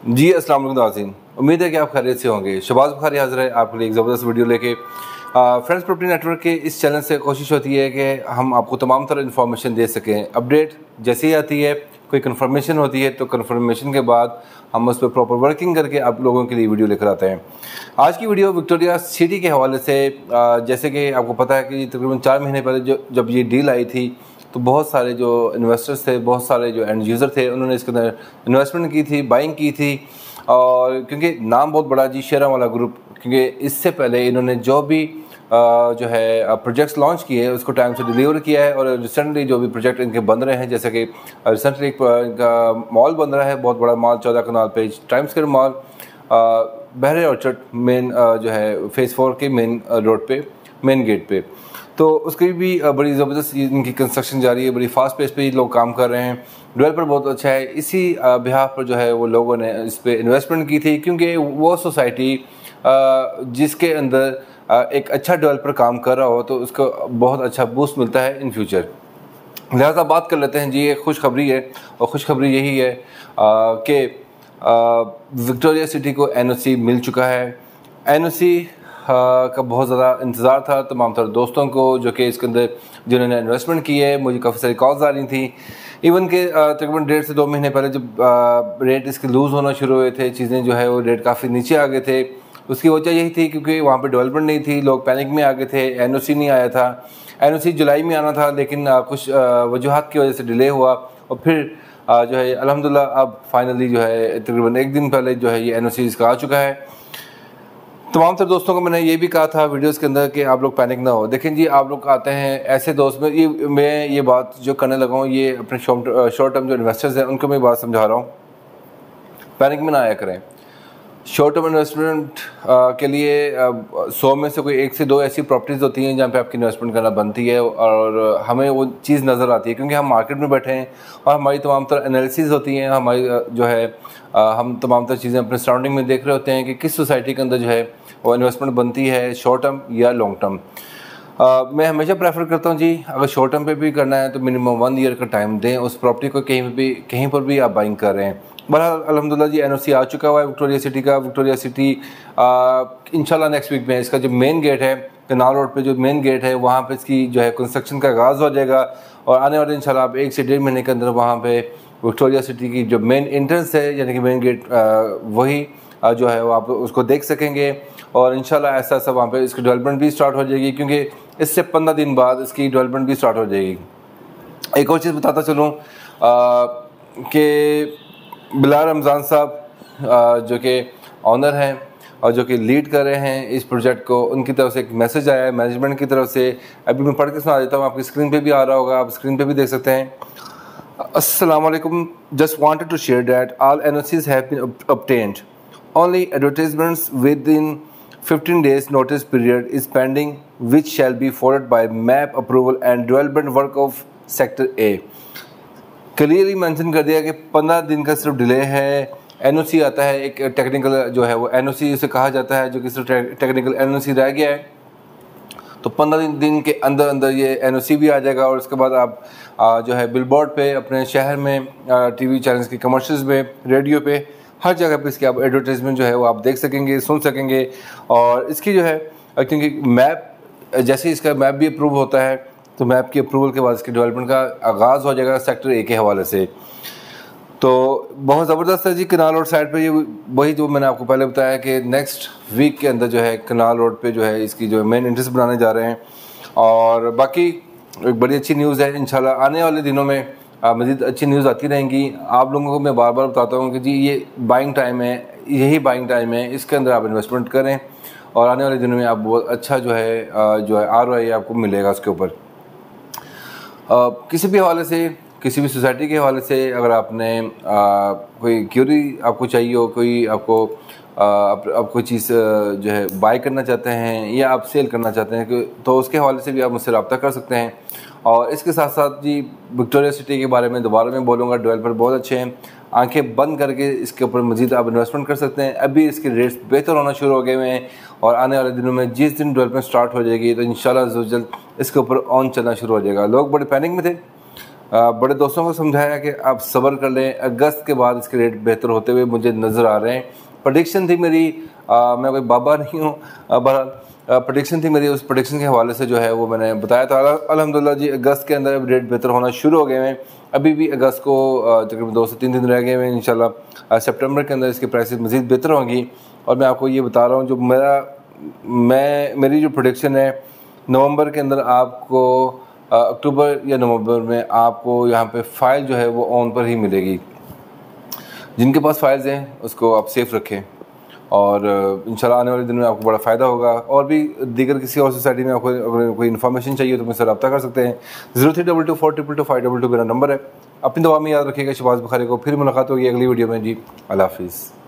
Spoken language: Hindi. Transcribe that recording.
जी अस्सलाम वालेकुम नाज़रीन, उम्मीद है कि आप खैरियत से होंगे। शहबाज बुखारी हाज़िर है आपके लिए एक ज़बरदस्त वीडियो लेके। फ्रेंड्स प्रॉपर्टी नेटवर्क के इस चैनल से कोशिश होती है कि हम आपको तमाम तरह इन्फॉर्मेशन दे सकें। अपडेट जैसे ही आती है, कोई कन्फर्मेशन होती है तो कन्फर्मेशन के बाद हम उस पर प्रॉपर वर्किंग करके आप लोगों के लिए वीडियो लेकर आते हैं। आज की वीडियो विक्टोरिया सिटी के हवाले से, जैसे कि आपको पता है कि तकरीबन 4 महीने पहले जब ये डील आई थी तो बहुत सारे जो इन्वेस्टर्स थे, बहुत सारे जो एंड यूज़र थे, उन्होंने इसके अंदर इन्वेस्टमेंट की थी, बाइंग की थी। और क्योंकि नाम बहुत बड़ा जी, शेरा वाला ग्रुप, क्योंकि इससे पहले इन्होंने जो भी जो है प्रोजेक्ट्स लॉन्च किए उसको टाइम से डिलीवर किया है। और रिसेंटली जो भी प्रोजेक्ट इनके बन रहे हैं, जैसे कि रिसेंटली एक मॉल बन रहा है, बहुत बड़ा मॉल 14 कनाल पे time square mall, Bahria orchard main जो है फेज़ 4 के मेन रोड पे, मेन गेट पे। तो उसकी भी बड़ी ज़बरदस्त इनकी कंस्ट्रक्शन जारी है, बड़ी फास्ट पेस पे लोग काम कर रहे हैं। डेवलपर बहुत अच्छा है, इसी बिहाफ पर जो है वो लोगों ने इस पर इन्वेस्टमेंट की थी, क्योंकि वो सोसाइटी जिसके अंदर एक अच्छा डेवलपर काम कर रहा हो तो उसको बहुत अच्छा बूस्ट मिलता है इन फ्यूचर। लिहाजा बात कर लेते हैं जी, एक खुशखबरी है, और खुशखबरी यही है कि विक्टोरिया सिटी को एनओसी मिल चुका है। एनओसी का बहुत ज़्यादा इंतज़ार था तमाम तरह दोस्तों को, जो कि इसके अंदर जिन्होंने इन्वेस्टमेंट की है। मुझे काफ़ी सारी कॉल्स आ रही थी, इवन के तकरीबन 1.5 से 2 महीने पहले जब रेट इसके लूज़ होना शुरू हुए थे, चीज़ें जो है वो रेट काफ़ी नीचे आ गए थे। उसकी वजह यही थी क्योंकि वहाँ पे डेवलपमेंट नहीं थी, लोग पैनिक में आ गए थे, एनओसी नहीं आया था। एनओसी जुलाई में आना था, लेकिन कुछ वजूहात की वजह से डिले हुआ, और फिर जो है अल्हम्दुलिल्लाह अब फाइनली जो है तकरीबन एक दिन पहले जो है ये एनओसी इसका आ चुका है। तमाम तरह दोस्तों को मैंने ये भी कहा था वीडियोस के अंदर कि आप लोग पैनिक ना हो। देखें जी, आप लोग आते हैं ऐसे दोस्त में, मैं ये बात जो करने लगा हूँ, ये अपने शॉर्ट टर्म जो इन्वेस्टर्स हैं उनको मैं बात समझा रहा हूँ, पैनिक में ना आया करें। शॉर्ट टर्म इन्वेस्टमेंट के लिए 100 में से कोई 1 से 2 ऐसी प्रॉपर्टीज़ होती हैं जहाँ पे आपकी इन्वेस्टमेंट करना बनती है, और हमें वो चीज़ नज़र आती है क्योंकि हम मार्केट में बैठे हैं और हमारी तमाम तरह एनालिसिस होती हैं। हमारी जो है हम तमाम तरह चीज़ें अपने सराउंडिंग में देख रहे होते हैं कि किस सोसाइटी के अंदर जो है वो इन्वेस्टमेंट बनती है, शॉर्ट टर्म या लॉन्ग टर्म। मैं हमेशा प्रेफर करता हूँ जी, अगर शॉर्ट टर्म पे भी करना है तो मिनिमम 1 ईयर का टाइम दें उस प्रॉपर्टी को, कहीं पर भी आप बाइंग कर रहे हैं। बहरहाल अल्हम्दुलिल्लाह जी, एनओसी आ चुका हुआ है विक्टोरिया सिटी का। विक्टोरिया सिटी इंशाल्लाह नेक्स्ट वीक में इसका जो मेन गेट है, कनाल रोड पे जो मेन गेट है, वहाँ पे इसकी जो है कंस्ट्रक्शन का आगाज़ हो जाएगा, और आने वाले इंशाल्लाह आप 1 से 1.5 महीने के अंदर वहाँ पे विक्टोरिया सिटी की जो मेन एंट्रेंस है, यानी कि मेन गेट, वही जो है वो आप उसको देख सकेंगे। और इंशाल्लाह ऐसा ऐसा वहाँ पे इसकी डेवलपमेंट भी स्टार्ट हो जाएगी, क्योंकि इससे 15 दिन बाद इसकी डेवलपमेंट भी स्टार्ट हो जाएगी। एक और चीज़ बताता चलूँ कि बिलाल रमज़ान साहब जो कि ऑनर हैं और जो कि लीड कर रहे हैं इस प्रोजेक्ट को, उनकी तरफ से एक मैसेज आया है मैनेजमेंट की तरफ से। अभी मैं पढ़ के सुना देता हूँ, आपकी स्क्रीन पे भी आ रहा होगा, आप स्क्रीन पे भी देख सकते हैं। अस्सलाम वालेकुम, just wanted to share that all NOCs have been obtained. Only advertisements within 15 days notice period is pending, which shall be followed by map approval and development work of sector A. Clearly mention कर दिया कि 15 दिन का सिर्फ डिले है। एनओसी आता है, एक टेक्निकल जो है वो एनओसी उसे कहा जाता है, जो कि सिर्फ टेक्निकल एनओसी रह गया है। तो 15 दिन के अंदर अंदर ये एनओसी भी आ जाएगा, और उसके बाद आप जो है बिलबोर्ड पे अपने शहर में, टीवी चैनल्स की कमर्शियल्स में, रेडियो पे, हर जगह पे इसकी आप एडवर्टाइजमेंट जो है वो आप देख सकेंगे, सुन सकेंगे। और इसकी जो है क्योंकि मैप, जैसे इसका मैप भी अप्रूव होता है तो मैप की अप्रूवल के बाद इसके डेवलपमेंट का आगाज़ हो जाएगा सेक्टर ए के हवाले से। तो बहुत ज़बरदस्त है जी। कनाल रोड साइड पे ये वही जो मैंने आपको पहले बताया कि नेक्स्ट वीक के अंदर जो है कनाल रोड पे जो है इसकी जो मेन एंट्रेंस बनाने जा रहे हैं। और बाकी एक बड़ी अच्छी न्यूज़ है, इंशाल्लाह आने वाले दिनों में मज़ीद अच्छी न्यूज़ आती रहेंगी। आप लोगों को मैं बार बार बताता हूँ कि जी ये बाइंग टाइम है, यही बाइंग टाइम है, इसके अंदर आप इन्वेस्टमेंट करें और आने वाले दिनों में आप बहुत अच्छा जो है ROI आपको मिलेगा उसके ऊपर। किसी भी हवाले से, किसी भी सोसाइटी के हवाले से अगर आपने कोई क्यूरी आपको चाहिए हो, कोई आपको आप कोई चीज़ जो है बाय करना चाहते हैं या आप सेल करना चाहते हैं, तो उसके हवाले से भी आप मुझसे रब्ता कर सकते हैं। और इसके साथ साथ जी विक्टोरिया सिटी के बारे में दोबारा मैं बोलूँगा, डेवलपर बहुत अच्छे हैं, आंखें बंद करके इसके ऊपर मज़ीद आप इन्वेस्टमेंट कर सकते हैं। अभी इसके रेट्स बेहतर होना शुरू हो गए हुए हैं, और आने वाले दिनों में जिस दिन डेवलपमेंट स्टार्ट हो जाएगी तो इंशाल्लाह जल्द इसके ऊपर ऑन चलना शुरू हो जाएगा। लोग बड़े पैनिक में थे, बड़े दोस्तों को समझाया कि आप सब्र कर लें, अगस्त के बाद इसके रेट बेहतर होते हुए मुझे नज़र आ रहे हैं। प्रेडिक्शन थी मेरी, मैं कोई बाबा नहीं हूँ, बहरहाल प्रेडिक्शन थी मेरी, उस प्रेडिक्शन के हवाले से जो है वो मैंने बताया था। अल्हम्दुलिल्लाह जी अगस्त के अंदर अब रेट बेहतर होना शुरू हो गए हैं। अभी भी अगस्त को तकरीबन 2 से 3 दिन रह गए हैं। इंशाल्लाह सितंबर के अंदर इसकी प्राइसेस मज़ीद बेहतर होंगी। और मैं आपको ये बता रहा हूँ, जो मेरी जो प्रेडिक्शन है, नवंबर के अंदर आपको अक्टूबर या नवंबर में आपको यहाँ पे फ़ाइल जो है वो ऑन पर ही मिलेगी। जिनके पास फाइल्स हैं उसको आप सेफ़ रखें और इंशाल्लाह आने वाले दिन में आपको बड़ा फ़ायदा होगा। और भी दीगर किसी और सोसाइटी में आपको अगर कोई इन्फॉर्मेशन चाहिए तो मुझसे रब्ता कर सकते हैं। 0322422522 मेरा नंबर है। अपनी दुआ में याद रखिएगा शहबाज बुखारी को। फिर मुलाकात होगी अगली वीडियो में जी। अल्लाह हाफिज़।